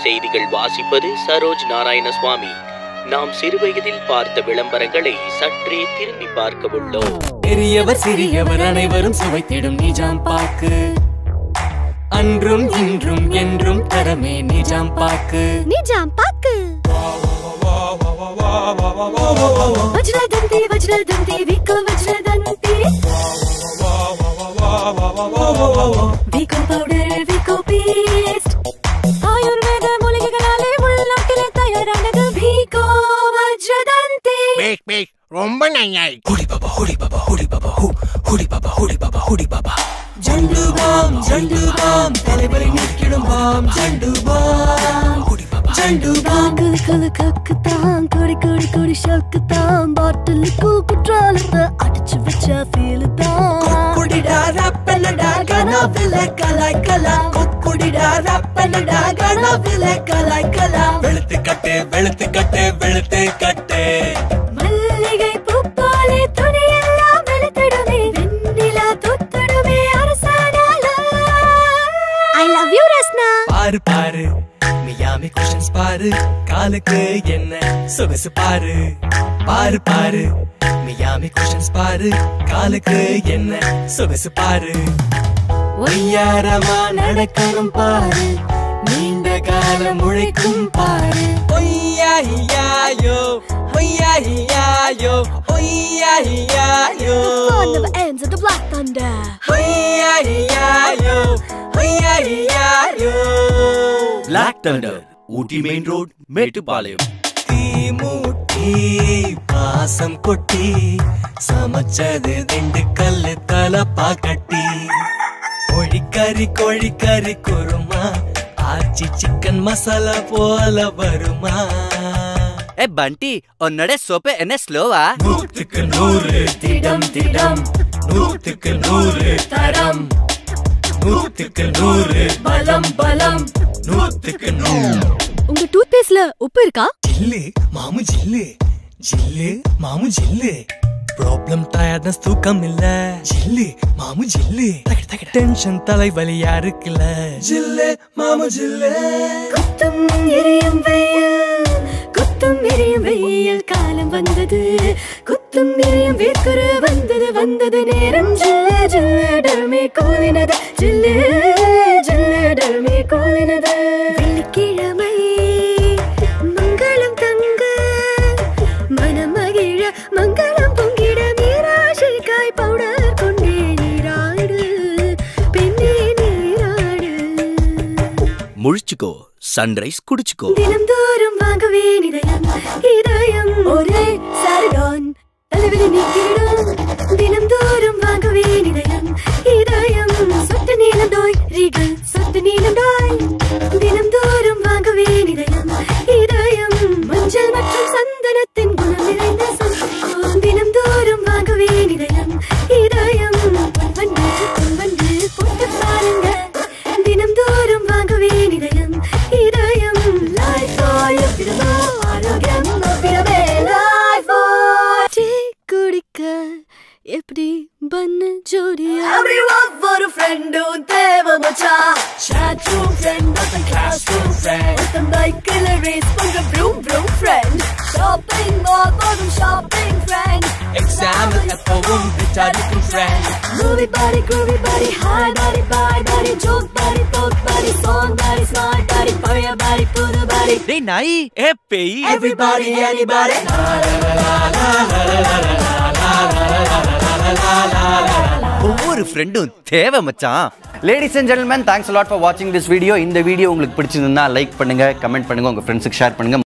செய்திகள் வாசிப்பது சரோஜ் நாராயணசுவாமி. நாம் சிறுவயதில் பார்த்த விளம்பரங்களை சற்றே திரும்பி பார்க்க உள்ளோம். பெரியவர் சிறியவர் அனைவரும் சுவைத்திடும் நிஜாம் பாக்கு. அன்றும் இன்றும் என்றும் தரமே நிஜாம் பாக்கு. நிஜாம் பாக்கு. வஜ்ரதந்தி வஜ்ரதந்தி விகோ வஜ்ரதந்தி. Vicco powder Vicco paste. ஆயுர்வேத மூலிகைகளாலே உள்நாட்டிலே தயாரானது விகோ வஜ்ரதந்தி. பேக் பேக் ரொம்ப நையாய். ஹுடி பாபா ஹுடி பாபா ஹுடி பாபா ஹுடி பாபா ஹுடி பாபா ஹுடி பாபா. ஜண்டு பாம் தலைவலி நிற்கிடும் பாம் ஜண்டு பாம் ஹுடி பாபா ஜண்டு பாம். கல கல கக்குதான் கொடி கொடி கொடி ஷக்குதான் பாட்டிலுக்கு குற்றாலத்தை அடிச்சு வச்ச ஃபீல் தான். குடிடா ரப்பனடா கனவில கலாய் கலா. குடிடா ரப்பனடா கனவில கலாய் கலா. வெளுத்து கட்டு வெளுத்து கட்டு வெளுத்து கட்டு. மல்லிகை பூப்பாலே துணியெல்லாம் வெளுத்திடுமே. வெண்ணிலா தொத்திடுமே அரசானால. I love you Rasna. பாரு பாரு மியாமி குஷன்ஸ் பாரு. காலுக்கு என்ன சொகசு பாரு. பாரு பாரு மியாமி குஷன்ஸ் பாரு. காலுக்கு என்ன சொகசு பாரு. ஒய்யாரமா நடக்கணும் பாரு. நீண்ட காலம் உழைக்கும் பாரு. ஒய்யாயோ ஒய்யாயோ ஒய்யாயோ. The fun never ends at the Black Thunder. ஒய்யாயோ ஒய்யாயோ. Black Thunder, Ooty main road, Mettupalayam. தீமூட்டி பாசம் கொட்டி சமைச்சது திண்டுக்கல் தலப்பா கட்டி. கோழிக்கறி குருமா ஆச்சி சிக்கன் மசாலா போல வருமா. ஏ பண்டி உன்னோட சோப்பு என்ன ஸ்லோவா? 100க்கு 100 திடம் திடம். 100க்கு 100 தரம். 100க்கு 100 பலம் பலம். 100க்கு 100. உங்க டூத் பேஸ்ட்ல உப்பு இருக்கா? ஜில்லு மாமு ஜில்லு ஜில்லு மாமு ஜில்லு. ப்ராப்ளம் டயர்ட்னஸ் தூக்கம் இல்ல. ஜில்லு மாமு ஜில்லு. டென்ஷன் தலைவலியா இருக்குல்ல. ஜில்லு மாமு ஜில்லு. குத்தும் எரியும் வெயில் குத்தும் எரியும் வெயில் காலம் வந்தது. குத்தும் எரியும் வேர்க்குரு வந்தது வந்தது நேரம். ஜில்லு ஜில்லு டர்மே கோலினது. ஜில்லு ஜில்லு டர்மே கோலினது. வெள்ளிக்கிழமை மங்களம் தங்க மனம் மகிழ மங்களம் பொங்கிட மீராஷிக்காய் பவுடர் கொண்டே நீராடு பெண்ணே நீராடு. முழிச்சுக்கோ, சன்ரைஸ் குடிச்சுக்கோ. தினம் தோறும் வாங்கவே இதயம் இதயம் ஒரே சாரிடான் தலைவலி நீக்கிடும். தினம் தோறும் வாங்கவே இதயம் இதயம் சொட்டு நீலம் டோய் ரீகல் சொட்டு நீலம் டோய். தினம் தோறும் வாங்கவே இதயம் இதயம் மஞ்சள் மற்றும் சந்தனத்தின் குணம் நிறைந்த சந்தோஷம். தினம் தோறும் வாங்கவே இதயம் இதயம் பொன்வண்டு போட்டு பாருங்க. தினம் தோறும் வாங்கவே இதயம் இதயம் லைஃப் பாய் பிடமோ ஆரோக்கியம் பிடமே லைஃப் பாய். குடிக்க எப்படி பண்ண ஜோடியா. ஒவ்வொரு ஃப்ரெண்டும் தேவை மச்சான். chat room friend not a classroom friend. ஒருத்தன் பைக்கில் ரேஸ் பண்ற vroom vroom friend. shopping mall போதும் shopping friend. எக்ஸாம் எப்பவும் விசாரிக்கும் friend. movie body groovy body high body bye body joke body talk body song body smart body பழைய body புது body. டேய் நாய் ஏ பேய். everybody anybody. ஒவ்வொரு ஃப்ரெண்டும் தேவை மச்சான். Ladies and gentlemen, thanks a lot for watching this video. இந்த வீடியோ உங்களுக்கு பிடிச்சிருந்தா லைக் பண்ணுங்க, கமெண்ட் பண்ணுங்க, உங்க ஃப்ரெண்ட்ஸ்க்கு ஷேர் பண்ணுங்க.